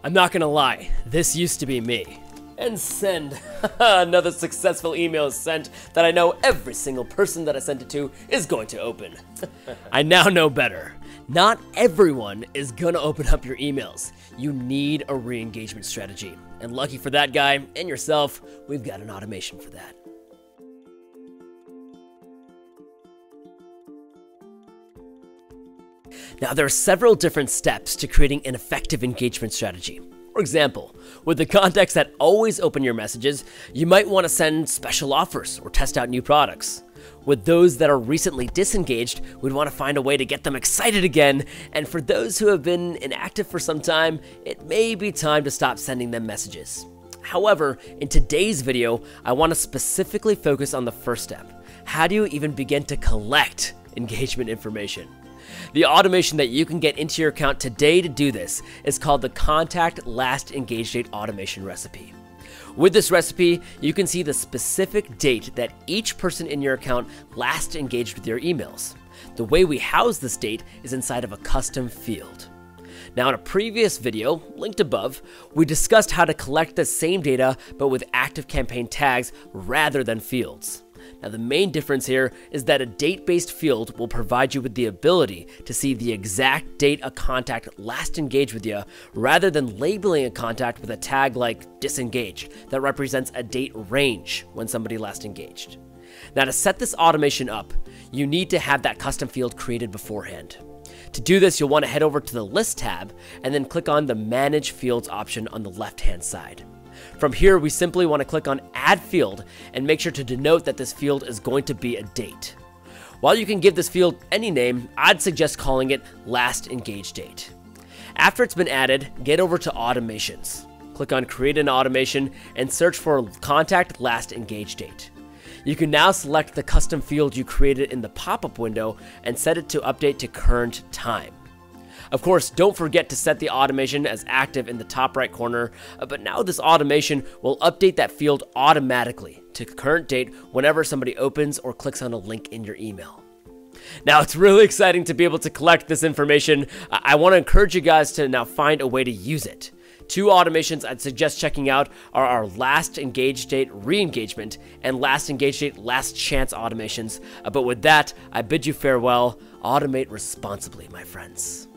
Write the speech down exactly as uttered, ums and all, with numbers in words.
I'm not gonna lie, this used to be me. And send. Another successful email is sent that I know every single person that I sent it to is going to open. I now know better. Not everyone is gonna open up your emails. You need a re-engagement strategy. And lucky for that guy and yourself, we've got an automation for that. Now, there are several different steps to creating an effective engagement strategy. For example, with the contacts that always open your messages, you might want to send special offers or test out new products. With those that are recently disengaged, we'd want to find a way to get them excited again, and for those who have been inactive for some time, it may be time to stop sending them messages. However, in today's video, I want to specifically focus on the first step. How do you even begin to collect engagement information? The automation that you can get into your account today to do this is called the Contact Last Engage Date Automation Recipe. With this recipe, you can see the specific date that each person in your account last engaged with your emails. The way we house this date is inside of a custom field. Now, in a previous video, linked above, we discussed how to collect the same data but with ActiveCampaign tags rather than fields. Now, the main difference here is that a date-based field will provide you with the ability to see the exact date a contact last engaged with you, rather than labeling a contact with a tag like disengaged that represents a date range when somebody last engaged. Now, to set this automation up, you need to have that custom field created beforehand. To do this, you'll want to head over to the List tab and then click on the Manage Fields option on the left-hand side. From here, we simply want to click on Add Field and make sure to denote that this field is going to be a date. While you can give this field any name, I'd suggest calling it Last Engaged Date. After it's been added, get over to Automations. Click on Create an Automation and search for Contact Last Engaged Date. You can now select the custom field you created in the pop-up window and set it to update to current time. Of course, don't forget to set the automation as active in the top right corner, but now this automation will update that field automatically to current date whenever somebody opens or clicks on a link in your email. Now, it's really exciting to be able to collect this information. I want to encourage you guys to now find a way to use it. Two automations I'd suggest checking out are our Last Engaged Date Re-Engagement and Last Engaged Date Last Chance automations. But with that, I bid you farewell. Automate responsibly, my friends.